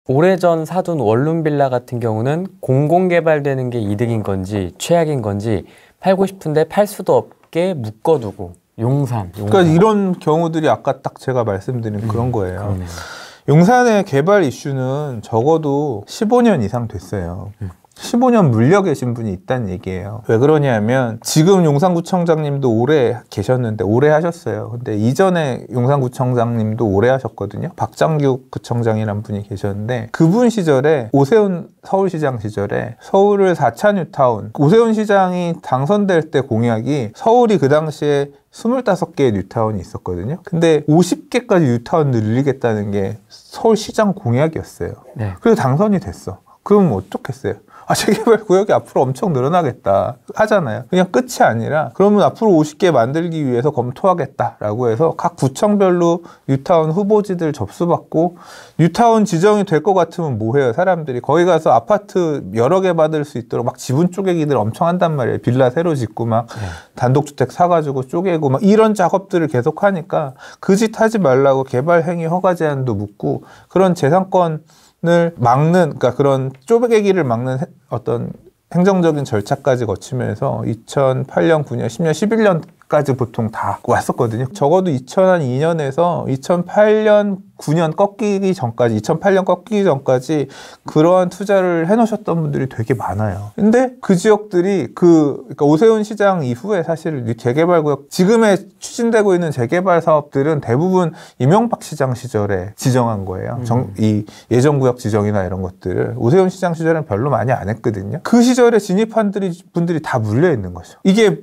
오래전 사둔 원룸 빌라 같은 경우는 공공개발되는 게 이득인 건지 최악인 건지 팔고 싶은데 팔 수도 없게 묶어두고 용산. 그러니까 이런 경우들이 아까 딱 제가 말씀드린 그런 거예요. 용산의 개발 이슈는 적어도 15년 이상 됐어요. 15년 물려 계신 분이 있다는 얘기예요. 왜 그러냐면 지금 용산구청장님도 오래 계셨는데 오래 하셨어요. 근데 이전에 용산구청장님도 오래 하셨거든요. 박장규 구청장이란 분이 계셨는데 그분 시절에 오세훈 서울시장 시절에 서울을 4차 뉴타운, 오세훈 시장이 당선될 때 공약이 서울이 그 당시에 25개의 뉴타운이 있었거든요. 근데 50개까지 뉴타운 늘리겠다는 게 서울시장 공약이었어요. 네. 그래서 당선이 됐어. 그럼 어떻겠어요? 재개발 구역이 앞으로 엄청 늘어나겠다 하잖아요. 그냥 끝이 아니라 그러면 앞으로 50개 만들기 위해서 검토하겠다라고 해서 각 구청별로 뉴타운 후보지들 접수받고 뉴타운 지정이 될 것 같으면 뭐 해요? 사람들이 거기 가서 아파트 여러 개 받을 수 있도록 막 지분 쪼개기들 엄청 한단 말이에요. 빌라 새로 짓고 막 단독주택 사가지고 쪼개고 막 이런 작업들을 계속 하니까 그 짓 하지 말라고 개발 행위 허가 제한도 묻고 그런 재산권 을 막는, 그러니까 그런 쪼개기를 막는 어떤 행정적인 절차까지 거치면서 2008년, 9년, 10년, 11년까지 보통 다 왔었거든요. 적어도 2002년에서 2008년, 9년 꺾이기 전까지, 2008년 꺾이기 전까지 그러한 투자를 해놓으셨던 분들이 되게 많아요. 근데 그 지역들이 그러니까 오세훈 시장 이후에 사실 재개발구역, 지금에 추진되고 있는 재개발 사업들은 대부분 이명박 시장 시절에 지정한 거예요. 이 예정구역 지정이나 이런 것들을. 오세훈 시장 시절에는 별로 많이 안 했거든요. 그 시절에 진입한 분들이 다 물려 있는 거죠. 이게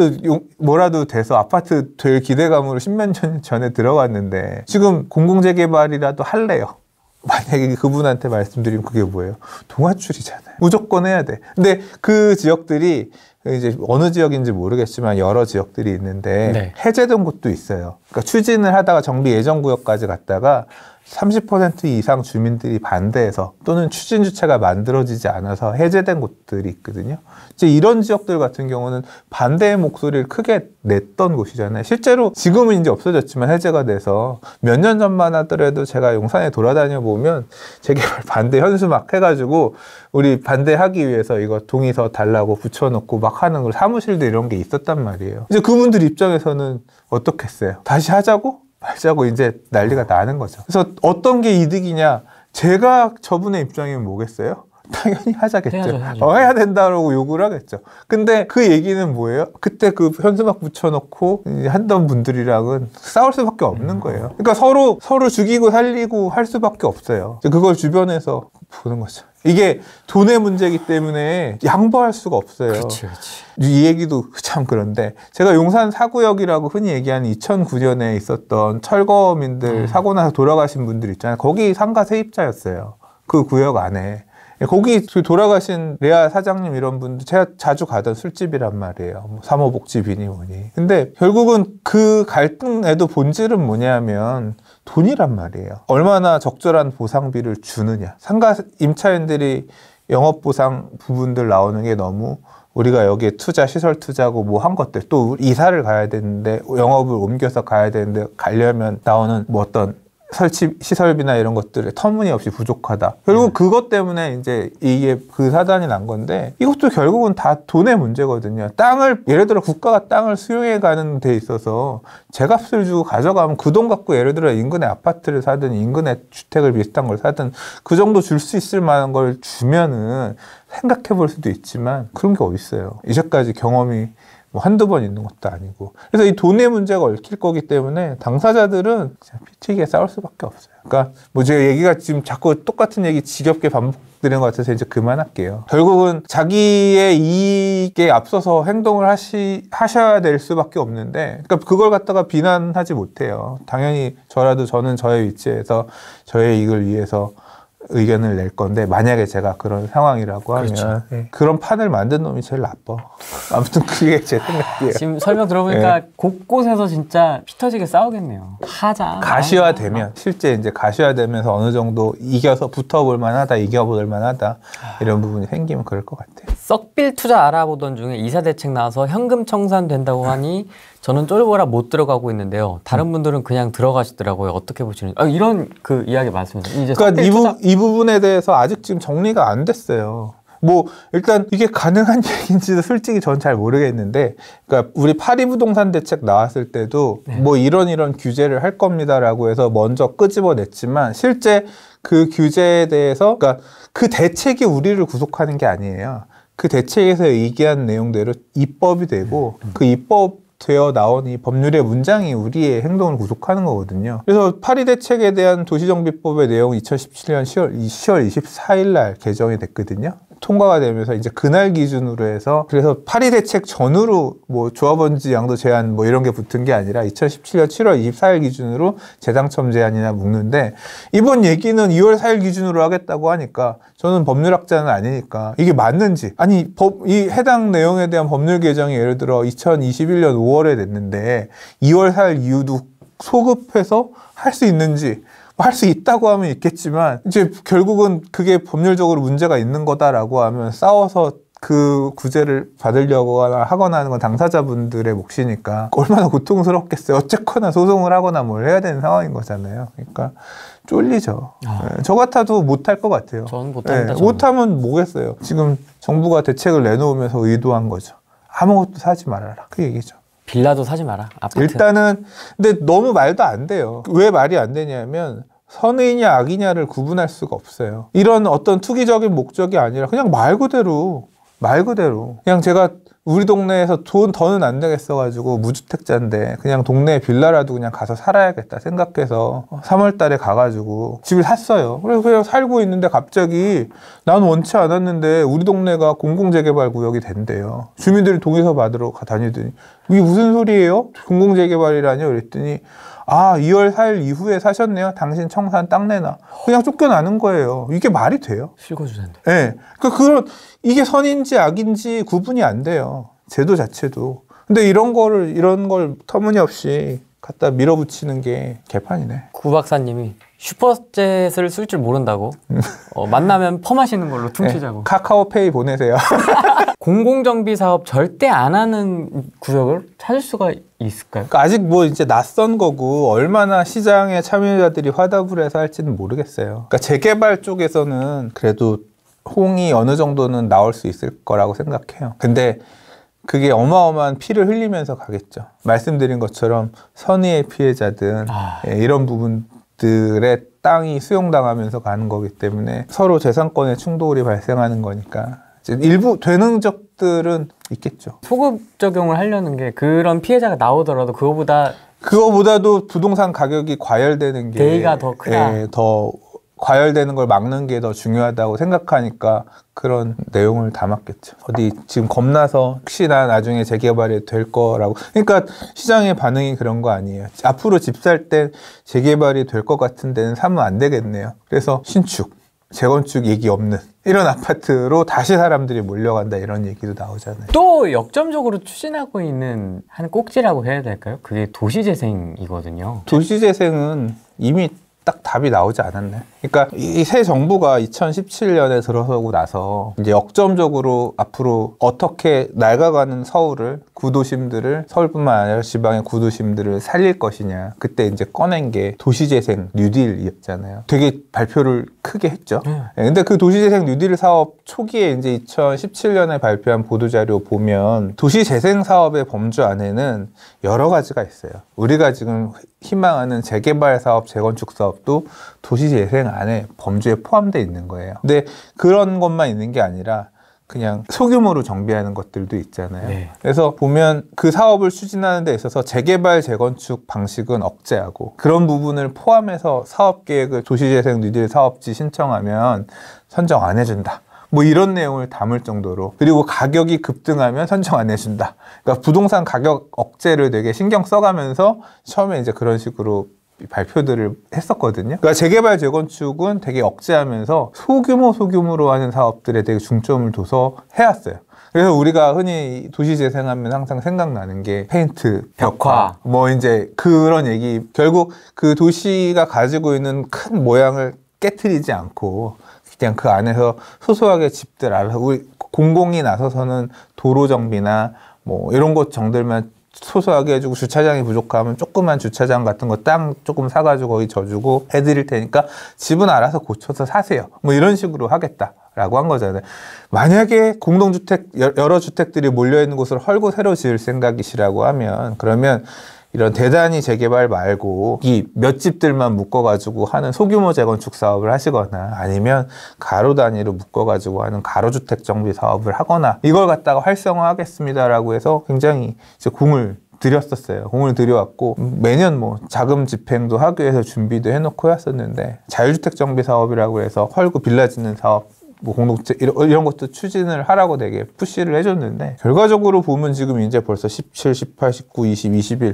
뭐라도 돼서 아파트 될 기대감으로 10몇 년 전에 들어갔는데 지금 공공재개발이라도 할래요. 만약에 그분한테 말씀드리면 그게 뭐예요? 동아줄이잖아요. 무조건 해야 돼. 근데 그 지역들이 이제 어느 지역인지 모르겠지만 여러 지역들이 있는데 네. 해제된 곳도 있어요. 그러니까 추진을 하다가 정비 예정구역까지 갔다가 30% 이상 주민들이 반대해서 또는 추진 주체가 만들어지지 않아서 해제된 곳들이 있거든요. 이제 이런 지역들 같은 경우는 반대의 목소리를 크게 냈던 곳이잖아요. 실제로 지금은 이제 없어졌지만 해제가 돼서 몇 년 전만 하더라도 제가 용산에 돌아다녀 보면 재개발 반대 현수 막 해가지고 우리 반대하기 위해서 이거 동의서 달라고 붙여놓고 막 하는 걸 사무실도 이런 게 있었단 말이에요. 이제 그분들 입장에서는 어떻겠어요? 다시 하자고? 말자고 이제 난리가 나는 거죠. 그래서 어떤 게 이득이냐? 제가 저분의 입장이면 뭐겠어요? 당연히 하자겠죠. 해야 된다라고 요구를 하겠죠. 근데 그 얘기는 뭐예요? 그때 그 현수막 붙여놓고 한던 분들이랑은 싸울 수밖에 없는 거예요. 그러니까 서로 죽이고 살리고 할 수밖에 없어요. 그걸 주변에서 보는 거죠. 이게 돈의 문제이기 때문에 양보할 수가 없어요. 그렇지. 이 얘기도 참 그런데 제가 용산 4구역이라고 흔히 얘기하는 2009년에 있었던 철거민들 사고 나서 돌아가신 분들 있잖아요. 거기 상가 세입자였어요. 그 구역 안에. 거기 돌아가신 레아 사장님 이런 분들 제가 자주 가던 술집이란 말이에요. 뭐 사모복집이니 뭐니. 근데 결국은 그 갈등에도 본질은 뭐냐면 돈이란 말이에요. 얼마나 적절한 보상비를 주느냐. 상가 임차인들이 영업보상 부분들 나오는 게 너무 우리가 여기에 투자, 시설 투자고 뭐 한 것들 또 이사를 가야 되는데 영업을 옮겨서 가야 되는데 가려면 나오는 뭐 어떤 설치 시설비나 이런 것들이 터무니없이 부족하다. 결국 그것 때문에 이제 이게 그 사단이 난 건데 이것도 결국은 다 돈의 문제거든요. 땅을 예를 들어 국가가 땅을 수용해 가는 데 있어서 제값을 주고 가져가면 그 돈 갖고 예를 들어 인근에 아파트를 사든 인근에 주택을 비슷한 걸 사든 그 정도 줄 수 있을 만한 걸 주면은 생각해 볼 수도 있지만 그런 게 어디 있어요. 이제까지 경험이 뭐 한두 번 있는 것도 아니고. 그래서 이 돈의 문제가 얽힐 거기 때문에 당사자들은 그냥 피튀기게 싸울 수밖에 없어요. 그러니까 뭐 제가 얘기가 지금 자꾸 똑같은 얘기 지겹게 반복되는 것 같아서 이제 그만할게요. 결국은 자기의 이익에 앞서서 행동을 하셔야 될 수밖에 없는데, 그러니까 그걸 갖다가 비난하지 못해요. 당연히 저는 저의 위치에서 저의 이익을 위해서 의견을 낼 건데 만약에 제가 그런 상황이라고 하면 그렇죠. 그런 판을 만든 놈이 제일 나빠. 아무튼 그게 제 생각이에요. 지금 설명 들어보니까 곳곳에서 진짜 피 터지게 싸우겠네요. 하자. 가시화되면 실제 이제 가시화되면서 어느 정도 이겨서 붙어볼 만하다, 이겨볼 만하다 이런 부분이 생기면 그럴 것 같아요. 썩빌 투자 알아보던 중에 이사 대책 나와서 현금 청산된다고 하니 저는 쫄보라 못 들어가고 있는데요. 다른 분들은 그냥 들어가시더라고요. 어떻게 보시는지. 이런 그 이야기 말씀하세요. 이제 그러니까 이 부분에 대해서 아직 지금 정리가 안 됐어요. 뭐 일단 이게 가능한 얘기인지도 솔직히 전 잘 모르겠는데, 그러니까 우리 파리부동산 대책 나왔을 때도 뭐 이런 규제를 할 겁니다라고 해서 먼저 끄집어냈지만, 실제 그 규제에 대해서, 그러니까 그 대책이 우리를 구속하는 게 아니에요. 그 대책에서 얘기한 내용대로 입법이 되고 그 입법 되어 나온 이 법률의 문장이 우리의 행동을 구속하는 거거든요. 그래서 파리 대책에 대한 도시정비법의 내용은 2017년 10월 24일 날 개정이 됐거든요. 통과가 되면서 이제 그날 기준으로 해서, 그래서 파리 대책 전후로 뭐 조합원지 양도 제한 뭐 이런 게 붙은 게 아니라 2017년 7월 24일 기준으로 재당첨 제한이나 묶는데, 이번 얘기는 2월 4일 기준으로 하겠다고 하니까 저는 법률학자는 아니니까 이게 맞는지, 아니 이 해당 내용에 대한 법률 개정이 예를 들어 2021년 5월에 됐는데 2월 4일 이후도 소급해서 할 수 있는지, 할 수 있다고 하면 있겠지만 이제 결국은 그게 법률적으로 문제가 있는 거다라고 하면 싸워서 그 구제를 받으려고 하거나 하는 건 당사자분들의 몫이니까 얼마나 고통스럽겠어요. 어쨌거나 소송을 하거나 뭘 해야 되는 상황인 거잖아요. 그러니까 쫄리죠. 저 같아도 못할 것 같아요. 저는 못합니다. 못하면 뭐겠어요. 지금 정부가 대책을 내놓으면서 의도한 거죠. 아무것도 사지 말아라. 그 얘기죠. 빌라도 사지 마라. 아파트. 일단은 근데 너무 말도 안 돼요. 왜 말이 안 되냐면 선의냐 악이냐를 구분할 수가 없어요. 이런 어떤 투기적인 목적이 아니라 그냥 말 그대로 그냥 제가 우리 동네에서 돈 더는 안 되겠어가지고 무주택자인데 그냥 동네에 빌라라도 그냥 가서 살아야겠다 생각해서 3월 달에 가가지고 집을 샀어요. 그래서 그냥 살고 있는데 갑자기 난 원치 않았는데 우리 동네가 공공재개발 구역이 된대요. 주민들이 동의서 받으러 다니더니 이게 무슨 소리예요? 공공재개발이라뇨? 그랬더니 2월 4일 이후에 사셨네요. 당신 청산 딱 내놔. 그냥 쫓겨나는 거예요. 이게 말이 돼요? 실거주자인데. 네. 이게 선인지 악인지 구분이 안 돼요. 제도 자체도. 근데 이런 걸 터무니없이 갖다 밀어붙이는 게 개판이네. 구 박사님이 슈퍼챗을 쓸 줄 모른다고 만나면 펌하시는 걸로 퉁치자고. 네, 카카오페이 보내세요. 공공정비 사업 절대 안 하는 구역을 찾을 수가 있을까요? 그러니까 아직 뭐 이제 낯선 거고 얼마나 시장의 참여자들이 화답을 해서 할지는 모르겠어요. 그러니까 재개발 쪽에서는 그래도 호응이 어느 정도는 나올 수 있을 거라고 생각해요. 근데 그게 어마어마한 피를 흘리면서 가겠죠. 말씀드린 것처럼 선의의 피해자든 이런 부분들의 땅이 수용당하면서 가는 거기 때문에 서로 재산권의 충돌이 발생하는 거니까 일부 되는 적들은 있겠죠. 소급 적용을 하려는 게 그런 피해자가 나오더라도 그거보다도 부동산 가격이 과열되는 게 대의가 더 크다. 더 과열되는 걸 막는 게 더 중요하다고 생각하니까 그런 내용을 담았겠죠. 지금 겁나서 혹시나 나중에 재개발이 될 거라고. 그러니까 시장의 반응이 그런 거 아니에요. 앞으로 집 살 때 재개발이 될 것 같은 데는 사면 안 되겠네요. 그래서 신축, 재건축 얘기 없는 이런 아파트로 다시 사람들이 몰려간다 이런 얘기도 나오잖아요. 또 역점적으로 추진하고 있는 한 꼭지라고 해야 될까요? 그게 도시재생이거든요. 도시재생은 이미 딱 답이 나오지 않았네. 그러니까 이 새 정부가 2017년에 들어서고 나서 이제 역점적으로 앞으로 어떻게 낡아가는 구도심들을 서울뿐만 아니라 지방의 구도심들을 살릴 것이냐. 그때 이제 꺼낸 게 도시재생 뉴딜이었잖아요. 되게 발표를 크게 했죠. 근데 그 도시재생 뉴딜 사업 초기에 이제 2017년에 발표한 보도자료 보면 도시재생 사업의 범주 안에는 여러 가지가 있어요. 우리가 지금 희망하는 재개발 사업, 재건축 사업도 도시재생 안에 범주에 포함되어 있는 거예요. 근데 그런 것만 있는 게 아니라 그냥 소규모로 정비하는 것들도 있잖아요. 네. 그래서 보면 그 사업을 추진하는 데 있어서 재개발, 재건축 방식은 억제하고 그런 부분을 포함해서 사업계획을 도시재생 뉴딜 사업지 신청하면 선정 안 해준다. 뭐 이런 내용을 담을 정도로. 그리고 가격이 급등하면 선정 안 해준다. 그러니까 부동산 가격 억제를 되게 신경 써가면서 처음에 이제 그런 식으로 발표들을 했었거든요. 그러니까 재개발, 재건축은 되게 억제하면서 소규모로 하는 사업들에 되게 중점을 둬서 해왔어요. 그래서 우리가 흔히 도시재생하면 항상 생각나는 게 페인트, 벽화, 뭐 이제 그런 얘기. 결국 그 도시가 가지고 있는 큰 모양을 깨트리지 않고 그냥 그 안에서 소소하게 집들 알아서 우리 공공이 나서서는 도로 정비나 뭐 이런 것 정도만 소소하게 해주고 주차장이 부족하면 조그만 주차장 같은 거 땅 조금 사가지고 거기 져주고 해드릴 테니까 집은 알아서 고쳐서 사세요. 뭐 이런 식으로 하겠다라고 한 거잖아요. 만약에 공동주택 여러 주택들이 몰려있는 곳을 헐고 새로 지을 생각이시라고 하면 그러면 이런 대단히 재개발 말고 이 몇 집들만 묶어가지고 하는 소규모 재건축 사업을 하시거나 아니면 가로 단위로 묶어가지고 하는 가로주택 정비 사업을 하거나 이걸 갖다가 활성화하겠습니다라고 해서 굉장히 이제 공을 들였었어요. 공을 들여왔고 매년 뭐 자금 집행도 하기 위해서 준비도 해놓고 했었는데 자유주택 정비 사업이라고 해서 헐고 빌라 짓는 사업 뭐 공동체 이런 것도 추진을 하라고 되게 푸시를 해줬는데 결과적으로 보면 지금 이제 벌써 17, 18, 19, 20, 21,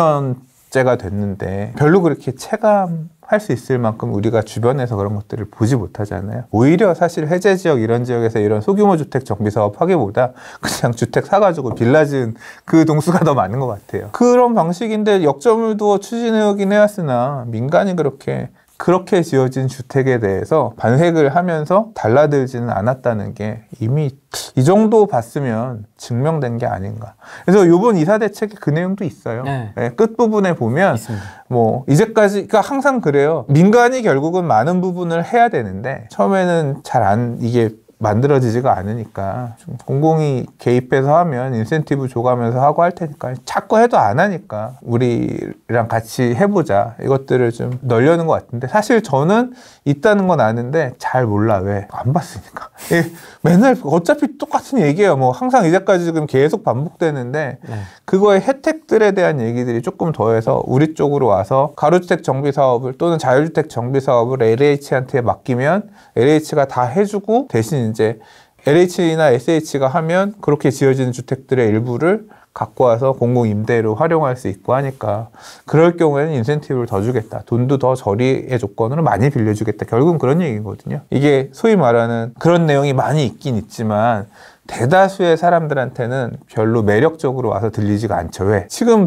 5년째가 됐는데 별로 그렇게 체감할 수 있을 만큼 우리가 주변에서 그런 것들을 보지 못하잖아요. 오히려 사실 해제 지역 이런 지역에서 이런 소규모 주택 정비 사업 하기보다 그냥 주택 사가지고 빌라 지은 그 동수가 더 많은 것 같아요. 그런 방식인데 역점을 두어 추진해오긴 해왔으나 민간이 그렇게 지어진 주택에 대해서 반색을 하면서 달라들지는 않았다는 게 이미 이 정도 봤으면 증명된 게 아닌가. 그래서 이번 이사 대책에 그 내용도 있어요. 네. 네, 끝부분에 보면 있습니다. 뭐 이제까지 그러니까 항상 그래요. 민간이 결국은 많은 부분을 해야 되는데 처음에는 이게 만들어지지가 않으니까 좀 공공이 개입해서 하면 인센티브 줘가면서 하고 할 테니까 자꾸 해도 안 하니까 우리랑 같이 해보자 이것들을 좀 널려는 것 같은데 사실 저는 있다는 건 아는데 잘 몰라. 왜? 안 봤으니까. 맨날 어차피 똑같은 얘기예요. 뭐 항상 이제까지 지금 계속 반복되는데 네. 그거의 혜택들에 대한 얘기들이 조금 더해서 우리 쪽으로 와서 가로주택 정비 사업을 또는 자유주택 정비 사업을 LH한테 맡기면 LH가 다 해주고 대신 이제 LH나 SH가 하면 그렇게 지어지는 주택들의 일부를 갖고 와서 공공임대로 활용할 수 있고 하니까 그럴 경우에는 인센티브를 더 주겠다. 돈도 더 저리의 조건으로 많이 빌려주겠다. 결국은 그런 얘기거든요. 이게 소위 말하는 그런 내용이 많이 있긴 있지만 대다수의 사람들한테는 별로 매력적으로 와서 들리지가 않죠. 왜? 지금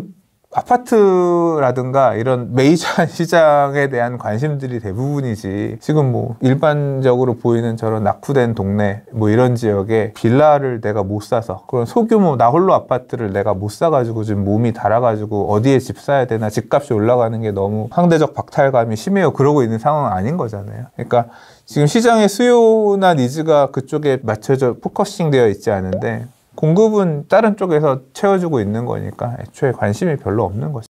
아파트라든가 이런 메이저한 시장에 대한 관심들이 대부분이지 지금 뭐 일반적으로 보이는 저런 낙후된 동네 뭐 이런 지역에 빌라를 내가 못 사서 그런 소규모 나 홀로 아파트를 내가 못 사가지고 지금 몸이 달아가지고 어디에 집 사야 되나 집값이 올라가는 게 너무 상대적 박탈감이 심해요. 그러고 있는 상황은 아닌 거잖아요. 그러니까 지금 시장의 수요나 니즈가 그쪽에 맞춰져 포커싱 되어 있지 않은데 공급은 다른 쪽에서 채워주고 있는 거니까 애초에 관심이 별로 없는 거죠.